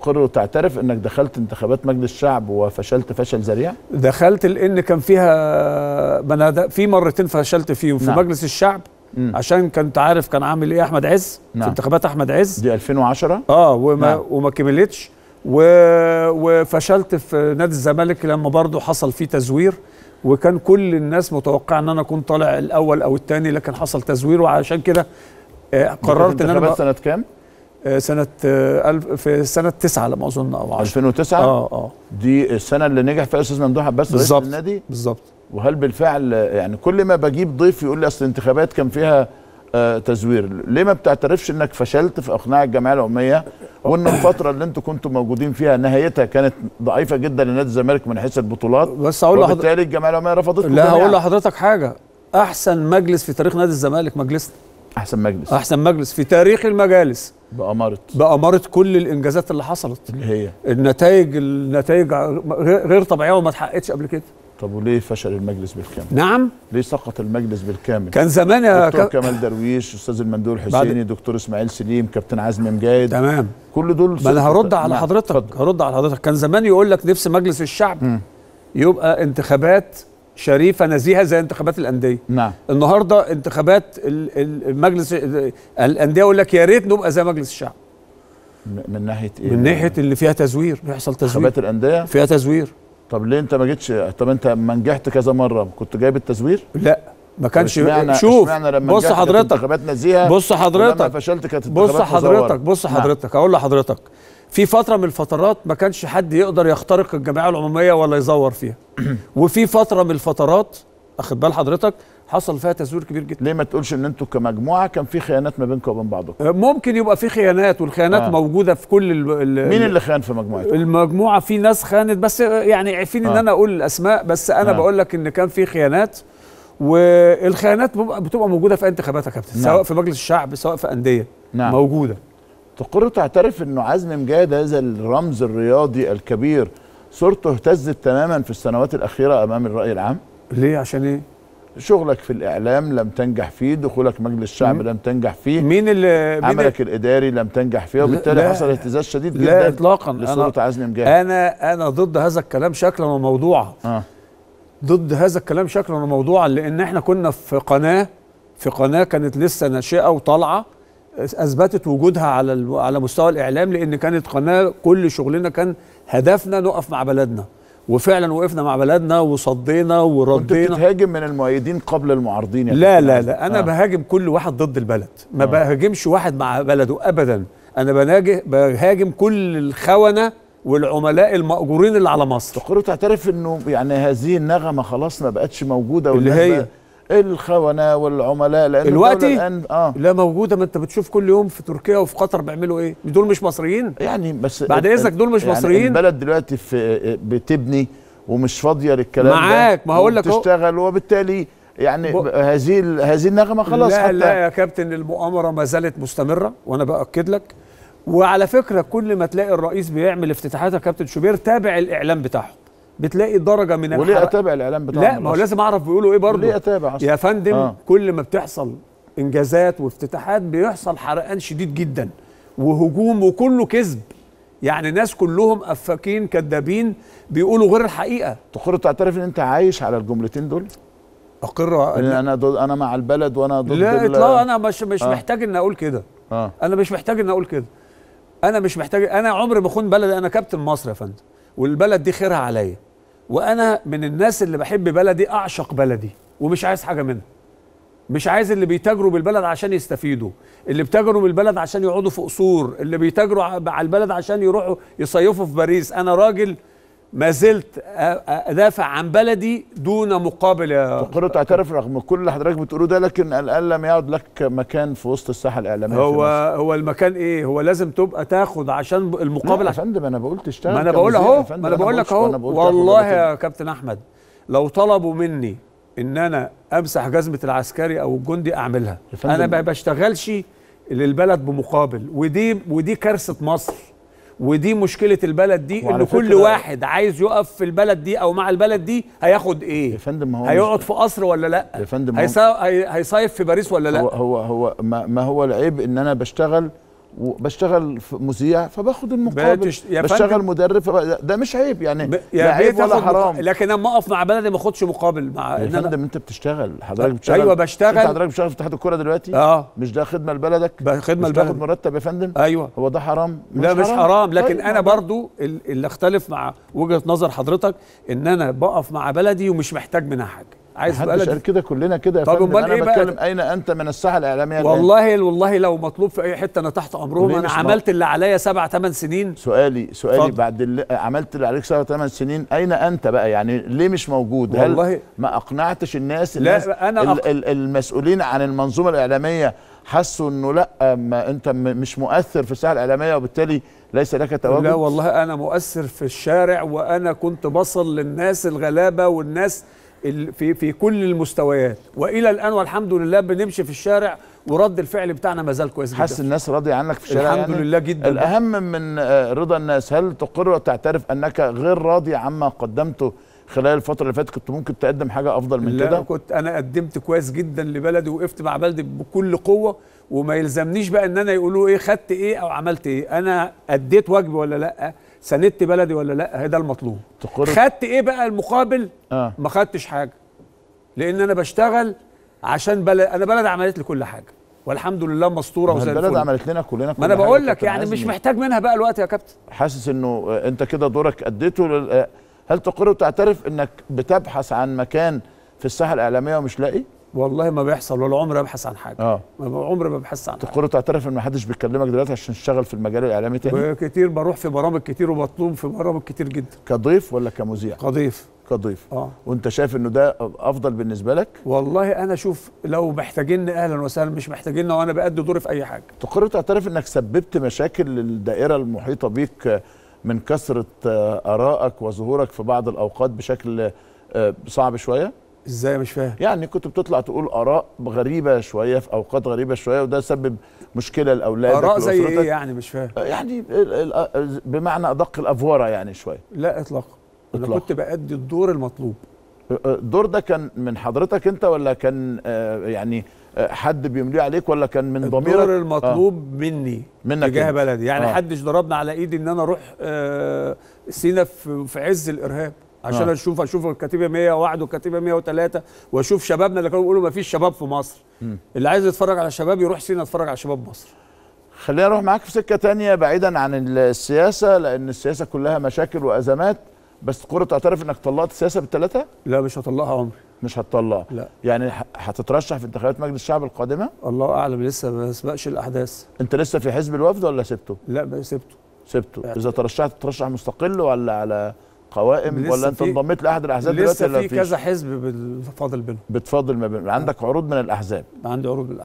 تقر وتعترف انك دخلت انتخابات مجلس الشعب وفشلت فشل ذريع؟ دخلت لان كان فيها في مرتين فشلت فيهم. في مجلس الشعب عشان كنت عارف كان عامل ايه احمد عز في انتخابات احمد عز دي 2010 وما كملتش. وفشلت في نادي الزمالك لما برضه حصل فيه تزوير، وكان كل الناس متوقعه ان انا اكون طالع الاول او الثاني، لكن حصل تزوير، وعشان كده قررت ان انا سنه كام؟ في سنه 9 على ما اظن او 10. 2009 دي السنه اللي نجح فيها استاذ ممدوح عباس رئيس النادي بالظبط. وهل بالفعل يعني كل ما بجيب ضيف يقول لي اصل الانتخابات كان فيها تزوير، ليه ما بتعترفش انك فشلت في اقناع الجمعيه العموميه وان الفتره اللي انتوا كنتوا موجودين فيها نهايتها كانت ضعيفه جدا لنادي الزمالك من حيث البطولات، بس اقول لحضرتك وبالتالي الجمعيه العموميه رفضتكم؟ لا هقول لحضرتك حاجه، احسن مجلس في تاريخ نادي الزمالك مجلسنا. احسن مجلس في تاريخ المجالس بأمارة كل الانجازات اللي حصلت، اللي هي النتائج غير طبيعيه وما اتحققتش قبل كده. طب وليه فشل المجلس بالكامل؟ نعم، ليه سقط المجلس بالكامل؟ كان زمان يا دكتور كمال درويش، استاذ المندوب الحسيني، دكتور اسماعيل سليم، كابتن عزمي مجاهد، تمام، كل دول ما انا هرد على حضرتك. كان زمان يقول لك نفس مجلس الشعب يبقى انتخابات شريفه نزيهه زي انتخابات الانديه. نعم. النهارده انتخابات المجلس الانديه يقول لك يا ريت نبقى زي مجلس الشعب. من ناحيه ايه؟ من ناحيه اللي فيها تزوير، بيحصل تزوير. انتخابات الانديه فيها تزوير. طب ليه انت ما جيتش؟ طب انت ما نجحت كذا مره كنت جايب التزوير؟ لا ما كانش. شوف بص حضرتك، انتخابات نزيهه، بص حضرتك، لما فشلت كانت انتخابات بص حضرتك اقول لحضرتك في فتره من الفترات ما كانش حد يقدر يخترق الجمعيه العموميه ولا يزور فيها وفي فتره من الفترات واخد بال حضرتك حصل فيها تزوير كبير جدا. ليه ما تقولش ان انتوا كمجموعه كان في خيانات ما بينكم وبين بعضكم؟ ممكن يبقى في خيانات، والخيانات موجوده في كل مين اللي خان في مجموعتكم؟ المجموعه في ناس خانت، بس يعني عارفين ان انا اقول الاسماء، بس انا بقول لك ان كان في خيانات، والخيانات بتبقى موجوده في انتخابات يا كابتن، سواء في مجلس الشعب سواء في انديه موجوده. تقر تعترف انه عزمي مجاهد هذا الرمز الرياضي الكبير صورته اهتزت تماما في السنوات الاخيره امام الراي العام؟ ليه؟ عشان ايه؟ شغلك في الاعلام لم تنجح فيه، دخولك مجلس الشعب لم تنجح فيه، عملك الاداري لم تنجح فيه، وبالتالي حصل اهتزاز شديد جدا. لا اطلاقا، لصوره عزمي مجاهد. انا ضد هذا الكلام شكلا وموضوعا. ضد هذا الكلام شكلا وموضوعا، لان احنا كنا في قناه كانت لسه ناشئه وطالعه، اثبتت وجودها على مستوى الاعلام، لان كانت قناه كل شغلنا كان هدفنا نقف مع بلدنا، وفعلا وقفنا مع بلدنا وصدينا وردينا. كنت بتهاجم من المؤيدين قبل المعارضين؟ لا انا بهاجم كل واحد ضد البلد، ما بهاجمش واحد مع بلده ابدا. انا بهاجم كل الخونه والعملاء المأجورين اللي على مصر. تقر تعترف انه يعني هذه النغمه خلاص ما بقتش موجوده، اللي هي الخونه والعملاء، لان دلوقتي الان لا موجوده. ما انت بتشوف كل يوم في تركيا وفي قطر بيعملوا ايه؟ دول مش مصريين يعني؟ بس بعد اذنك دول مش يعني مصريين. البلد دلوقتي بتبني ومش فاضيه للكلام معاك، ما هقول لك بتشتغل، وبالتالي يعني هذه النغمه خلاص. لا يا كابتن، المؤامره ما زالت مستمره، وانا باكد لك. وعلى فكره كل ما تلاقي الرئيس بيعمل افتتاحات يا كابتن شوبير تابع الاعلام بتاعهم، بتلاقي درجه من وليه اتابع الاعلام بتاعهم؟ لا ما هو لازم اعرف بيقولوا ايه برضه. ليه اتابع يا فندم؟ كل ما بتحصل انجازات وافتتاحات بيحصل حرقان شديد جدا وهجوم، وكله كذب. يعني ناس كلهم افاكين كذابين بيقولوا غير الحقيقه. تقر تعترف ان انت عايش على الجملتين دول؟ اقر انا مع البلد وانا ضد. لا اطلاقا، انا مش محتاج ان اقول كده. انا مش محتاج ان اقول كده. انا عمري ما اخون بلدي. انا كابتن مصر يا فندم، والبلد دي خيرها عليا، وانا من الناس اللي بحب بلدي، اعشق بلدي ومش عايز حاجه منها. مش عايز اللي بيتاجروا بالبلد عشان يستفيدوا، اللي بيتاجروا بالبلد عشان يقعدوا في قصور، اللي بيتاجروا على البلد عشان يروحوا يصيفوا في باريس. انا راجل ما زلت ادافع عن بلدي دون مقابل. يا تقر تعترف رغم كل اللي حضرتك بتقوله ده، لكن الان لم يعد لك مكان في وسط الساحه الاعلاميه. هو المكان ايه؟ هو لازم تبقى تاخد عشان المقابل. يا فندم انا بقول تشتغل. ما انا بقول اهو، ما انا بقول لك اهو. والله يا كابتن احمد لو طلبوا مني ان انا امسح جزمه العسكري او الجندي اعملها. انا ما بشتغلش للبلد بمقابل، ودي كارثه مصر، ودي مشكله البلد دي، ان كل واحد عايز يقف في البلد دي او مع البلد دي هياخد ايه؟ يا فندم هيقعد في قصر ولا لا؟ يا فندم هيصيف في باريس ولا لا؟ هو ما هو العيب ان انا بشتغل وبشتغل في مذيع فباخد المقابل، بشتغل مدرب ده مش عيب يعني، لا عيب ولا حرام. لكن اما اقف مع بلدي ما اخدش مقابل مع يا فندم. انت بتشتغل، حضرتك بتشتغل. ايوه بشتغل. انت حضرتك بتشتغل في اتحاد الكوره دلوقتي. مش ده خدمه لبلدك؟ خدمه لبلدك. بتاخد مرتب يا فندم. ايوه. هو ده حرام؟ لا مش حرام. لكن انا برضو اللي اختلف مع وجهه نظر حضرتك ان انا بقف مع بلدي ومش محتاج منها حاجه. عايز بلدي قال كده، كلنا كده يا فندم. انا بتكلم اين انت من الساحه الاعلاميه؟ والله لو مطلوب في اي حته انا تحت امرهم. انا عملت اللي عليا 7 8 سنين. سؤالي بعد عملت اللي عليك 7 8 سنين، اين انت بقى؟ يعني ليه مش موجود؟ والله ما اقنعتش الناس؟ لا انا المسؤولين عن المنظومه الاعلاميه حسوا انه لا، ما انت مش مؤثر في الساحه الاعلاميه وبالتالي ليس لك تواجد؟ لا والله انا مؤثر في الشارع، وانا كنت بصل للناس الغلابه والناس في كل المستويات، والى الان والحمد لله بنمشي في الشارع ورد الفعل بتاعنا ما زال كويس جدا. حاسس الناس راضيه عنك في الشارع؟ الحمد لله جدا. الاهم من رضا الناس، هل تقر وتعترف انك غير راضي عما قدمته خلال الفتره اللي فاتت؟ كنت ممكن تقدم حاجه افضل من كده؟ لا كنت انا قدمت كويس جدا لبلدي، وقفت مع بلدي بكل قوه، وما يلزمنيش بقى ان انا يقولوا ايه خدت ايه او عملت ايه. انا اديت واجبي ولا لا؟ ساندت بلدي ولا لا؟ ده المطلوب. خدت ايه بقى المقابل؟ ما خدتش حاجه، لان انا بشتغل عشان انا بلد عملت لي كل حاجه والحمد لله مستوره وزي الفل. البلد عملت لنا كلنا كل ما انا بقول لك يعني مش محتاج منها بقى الوقت يا كابتن. حاسس انه انت كده دورك اديته هل تقر وتعترف انك بتبحث عن مكان في الساحه الاعلاميه ومش لاقي؟ والله ما بيحصل، ولا عمري ابحث عن حاجه. عمري ما ببحث عن حاجه. تقر وتعترف ان ما حدش بيكلمك دلوقتي عشان تشتغل في المجال الاعلامي تاني؟ كتير، بروح في برامج كتير وبطلب في برامج كتير جدا. كضيف ولا كمذيع؟ كضيف. وانت شايف انه ده افضل بالنسبه لك؟ والله انا اشوف لو محتاجيني اهلا وسهلا، مش محتاجيني وانا بأدي دوري في اي حاجه. تقر وتعترف انك سببت مشاكل للدائره المحيطه بيك من كثره ارائك وظهورك في بعض الاوقات بشكل صعب شويه؟ ازاي؟ مش فاهم. يعني كنت بتطلع تقول اراء غريبه شويه في اوقات غريبه شويه، وده سبب مشكله لاولادك. اراء زي ايه يعني؟ مش فاهم. يعني بمعنى ادق الافوره يعني شويه. لا اطلاقا. انا كنت بأدي الدور المطلوب. الدور ده كان من حضرتك انت ولا كان يعني حد بيمليه عليك ولا كان من ضميرك؟ الدور المطلوب مني تجاه بلدي يعني. حدش ضربنا على ايدي ان انا اروح سينا في عز الارهاب عشان اشوف الكتيبه 101 والكتيبه 103 واشوف شبابنا اللي كانوا بيقولوا ما فيش شباب في مصر. اللي عايز يتفرج على شباب يروح سينا يتفرج على شباب مصر. خلينا نروح معاك في سكه تانية بعيدا عن السياسه، لان السياسه كلها مشاكل وازمات. بس تقر تعترف انك طلعت السياسه بالثلاثه؟ لا مش هطلعها عمري. مش هتطلعها؟ لا. يعني هتترشح في انتخابات مجلس الشعب القادمه؟ الله اعلم، لسه ما سبقش الاحداث. انت لسه في حزب الوفد ولا سبته؟ لا سبته. اذا ترشحت تترشح مستقل ولا على قوائم ولا انت انضميت لاحد الاحزاب دلوقتي؟ لسه في كذا حزب بتفاضل بينهم. بتفاضل ما بينهم. عندك عروض من الاحزاب؟ عندي عروض من